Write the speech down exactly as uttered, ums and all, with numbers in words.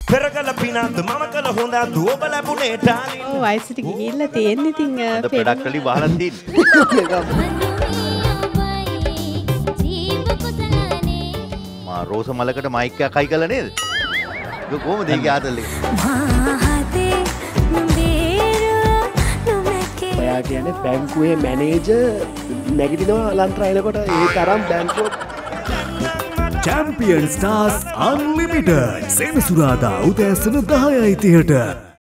පෙරකල පිනන්ද මම කල හොඳ ඔබ ලැබුණේ ඩාලින්. ඔව් වයසට ගිහිල්ලා තියෙන ඉතින් අද පෙඩක් කලි වහලා තියෙන්නේ. මා රෝස මලකට මයික් එකක් අයි කළා නේද? ඒක කොහොමද ඒකේ ආතල් එක? ඔයා කියන්නේ බැංකුවේ මැනේජර් නැගිටිනවා ලන්ත්‍රායනකොට ඒ තරම් බැංකුව Champion Stars Unlimited සෙනසුරාදා උදෑසන දහයයි තිහට